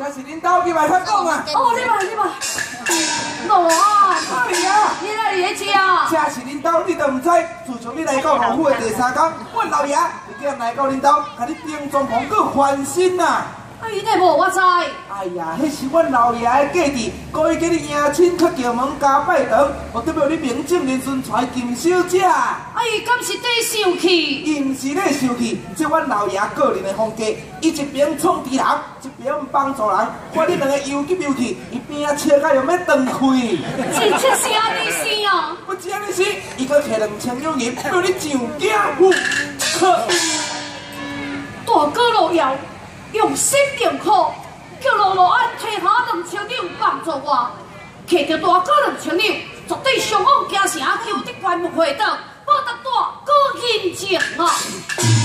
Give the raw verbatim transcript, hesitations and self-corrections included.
这是恁兜去外口讲啊。 哦，你嘛你嘛，老啊， 是啊， 你哪里在吃啊？ 这是恁兜，你都唔知。自从你来到老虎的第三天，阮老爷就叫人来到恁兜，甲你订装潢搁翻新呐。 啊，伊那无我知。 哎呀，迄是阮老爷的价值，故意叫你迎亲去叫门加拜堂，我代表你名正言顺传金小姐。 啊，伊敢是在生气？ 伊毋是咧生气，这阮老爷个人的风格，伊一边创治人，一边帮助人。看你两个又急又气，伊边啊笑甲用要断开。 真正是安尼是啊！ 不只安尼是，伊搁摕两千两银，叫你上家户。呵， 大哥老姚用心良苦，叫罗罗安提下两千两帮助我，摕着大哥两千两，绝对上往京城求得关木会长，报答大哥恩情啊！